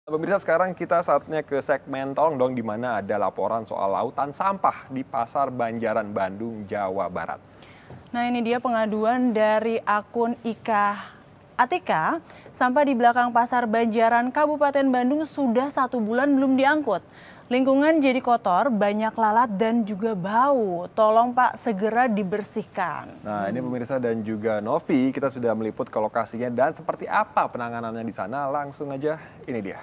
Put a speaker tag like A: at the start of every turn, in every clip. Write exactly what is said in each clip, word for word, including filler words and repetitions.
A: Pemirsa, sekarang kita saatnya ke segmen Tolong Dong, di mana ada laporan soal lautan sampah di Pasar Banjaran, Bandung, Jawa Barat.
B: Nah, ini dia pengaduan dari akun Ika Atika. Sampah di belakang Pasar Banjaran, Kabupaten Bandung sudah satu bulan belum diangkut. Lingkungan jadi kotor, banyak lalat dan juga bau. Tolong Pak, segera dibersihkan.
A: Nah, ini pemirsa dan juga Novi, kita sudah meliput ke lokasinya dan seperti apa penanganannya di sana. Langsung aja, ini dia.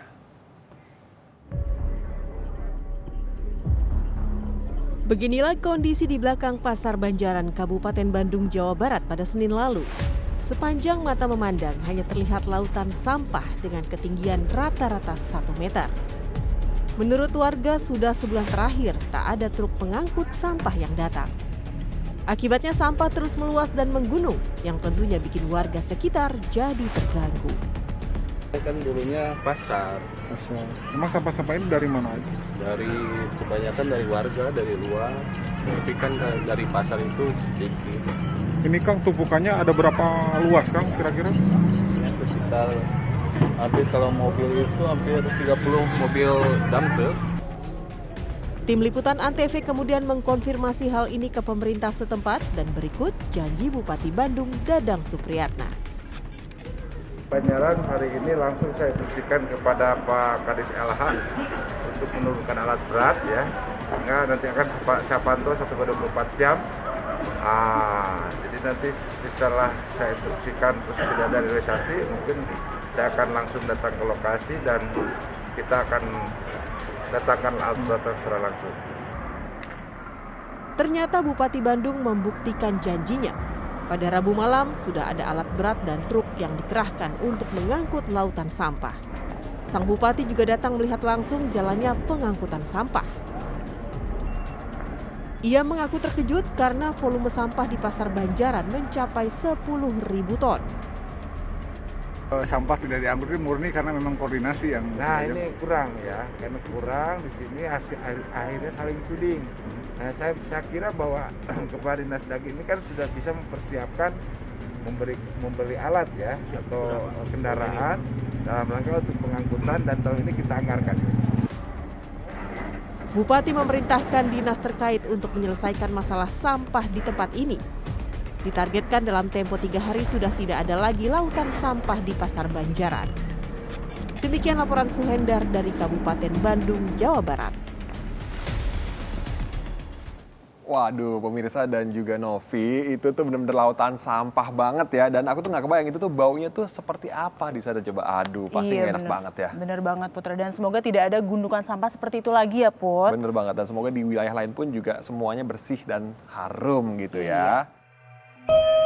C: Beginilah kondisi di belakang Pasar Banjaran, Kabupaten Bandung, Jawa Barat pada Senin lalu. Sepanjang mata memandang hanya terlihat lautan sampah dengan ketinggian rata-rata satu meter. Menurut warga, sudah sebulan terakhir tak ada truk pengangkut sampah yang datang. Akibatnya sampah terus meluas dan menggunung, yang tentunya bikin warga sekitar jadi terganggu.
D: Kan dulunya pasar.
E: Pasar. Emang sampah-sampah ini dari mana aja?
D: Dari kebanyakan dari warga, dari luar. Tapi kan dari pasar itu sedikit.
E: Ini Kang, tumpukannya ada berapa luas Kang kira-kira?
D: Ya, sekitar hampir kalau mobil itu hampir tiga puluh mobil dump truck.
C: Tim Liputan Antv kemudian mengkonfirmasi hal ini ke pemerintah setempat dan berikut janji Bupati Bandung Dadang Supriyatna.
F: Banjaran hari ini langsung saya instruksikan kepada Pak Kadis L H untuk menurunkan alat berat ya, sehingga nanti akan saya pantau satu kali dua puluh empat jam. Ah, jadi nanti setelah saya instruksikan terus tidak ada realisasi, mungkin saya akan langsung datang ke lokasi dan kita akan datangkan alat berat secara langsung.
C: Ternyata Bupati Bandung membuktikan janjinya. Pada Rabu malam sudah ada alat berat dan truk yang dikerahkan untuk mengangkut lautan sampah. Sang Bupati juga datang melihat langsung jalannya pengangkutan sampah. Ia mengaku terkejut karena volume sampah di Pasar Banjaran mencapai sepuluh ribu ton.
G: Sampah tidak diangkut murni karena memang koordinasi yang...
F: Nah ini kurang ya, karena kurang di sini hasil, akhirnya saling tuding. Nah, saya, saya kira bahwa Kepala Dinas Daging ini kan sudah bisa mempersiapkan memberi membeli alat ya atau kendaraan dalam rangka untuk pengangkutan, dan tahun ini kita anggarkan.
C: Bupati memerintahkan dinas terkait untuk menyelesaikan masalah sampah di tempat ini. Ditargetkan dalam tempo tiga hari sudah tidak ada lagi lautan sampah di Pasar Banjaran. Demikian laporan Suhendar dari Kabupaten Bandung, Jawa Barat.
A: Waduh, pemirsa dan juga Novi, itu tuh bener-bener lautan sampah banget ya. Dan aku tuh nggak kebayang itu tuh baunya tuh seperti apa di sana, coba. Aduh, pasti
B: iya,
A: enak
B: bener,
A: banget ya.
B: Bener banget Putra, dan semoga tidak ada gundukan sampah seperti itu lagi ya Put.
A: Bener banget, dan semoga di wilayah lain pun juga semuanya bersih dan harum gitu
B: iya.
A: ya.